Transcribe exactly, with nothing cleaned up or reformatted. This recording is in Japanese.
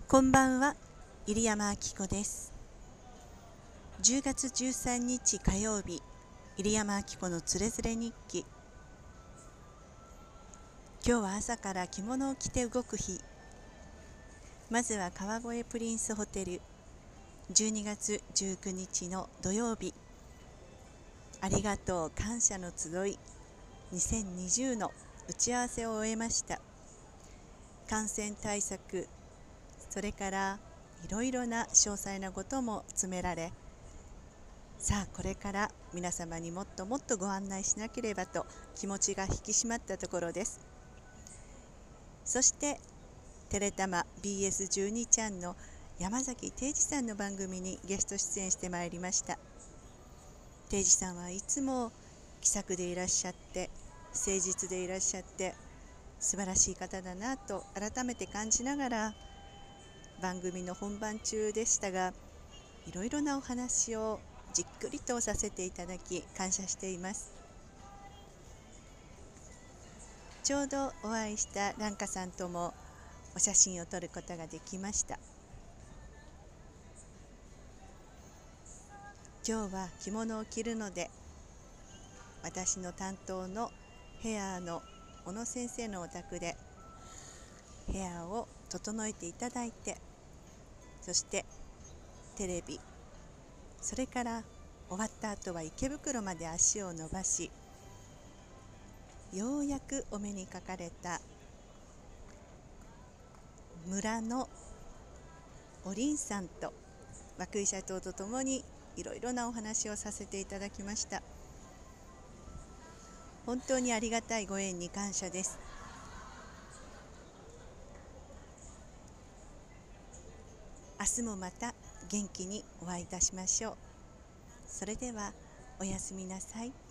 こんばんは、入山明子です。じゅうがつじゅうさんにち火曜日、入山明子のつれづれ日記。今日は朝から着物を着て動く日。まずは川越プリンスホテル、じゅうにがつじゅうくにちの土曜日。ありがとう感謝の集いにせんにじゅうの打ち合わせを終えました。感染対策、それからいろいろな詳細なことも詰められ、さあこれから皆様にもっともっとご案内しなければと気持ちが引き締まったところです。そしてテレタマ ビーエスじゅうに ちゃんの山崎定治さんの番組にゲスト出演してまいりました。定治さんはいつも気さくでいらっしゃって、誠実でいらっしゃって、素晴らしい方だなと改めて感じながら、番組の本番中でしたが、いろいろなお話をじっくりとさせていただき感謝しています。ちょうどお会いした蘭華さんともお写真を撮ることができました。今日は着物を着るので、私の担当のヘアの小野先生のお宅でヘアを整えていただいて、そしてテレビ、それから終わった後は池袋まで足を伸ばし、ようやくお目にかかれた村のおりんさんと涌井社長とともにいろいろなお話をさせていただきました。本当にありがたいご縁に感謝です。明日もまた元気にお会いいたしましょう。それではおやすみなさい。